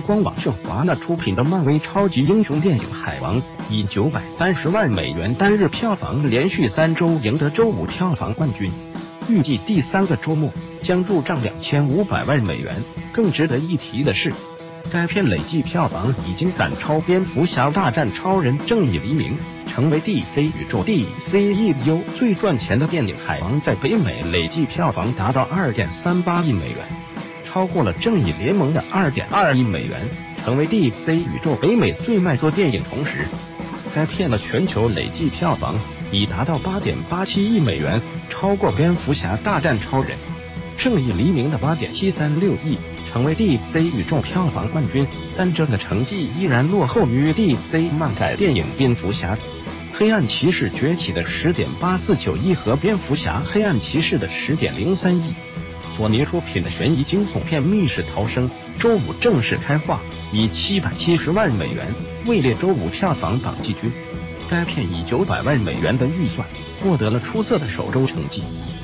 光网是华纳出品的漫威超级英雄电影《海王》，以930万美元单日票房连续3周赢得周5票房冠军，预计第3个周末将入账2500万美元。更值得一提的是，该片累计票房已经赶超蝙蝠侠大战超人正义黎明，成为 DC 宇宙 DCEU 最赚钱的电影。海王在北美累计票房达到 2.38 亿美元，超过了正义联盟的 2.2 亿美元，成为 DC 宇宙北美最卖座电影。同时，该片的全球累计票房已达到 8.87 亿美元，超过蝙蝠侠大战超人正义黎明的 8.736 亿，成为 DC 宇宙票房冠军。但这个成绩依然落后于 DC 漫改电影蝙蝠侠黑暗骑士崛起的 10.849 亿和蝙蝠侠黑暗骑士的 10.03 亿。索尼出品的悬疑惊悚片《密室逃生》周5正式开画，以770万美元位列周5票房榜季军。该片以900万美元的预算获得了出色的首周成绩。